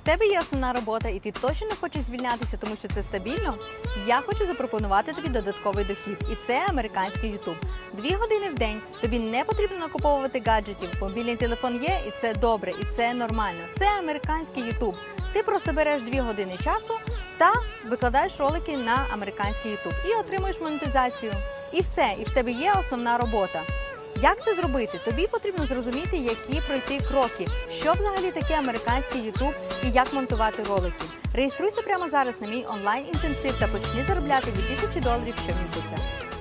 тебе є основна робота і ти точно не хочеш звільнятися, тому що це стабільно, я хочу запропонувати тобі додатковий дохід. І це американський YouTube. 2 години в день, тобі не потрібно накуповувати гаджетів, мобільний телефон є, і це добре, і це нормально. Це американський YouTube. Ти просто береш 2 години часу та викладаєш ролики на американський YouTube і отримуєш монетизацію. І все, і в тебе є основна робота. Як це зробити? Тобі потрібно зрозуміти, які пройти кроки, що взагалі таке американський YouTube і як монтувати ролики. Реєструйся прямо зараз на мій онлайн-інтенсив та почни заробляти $2000 щомісяця.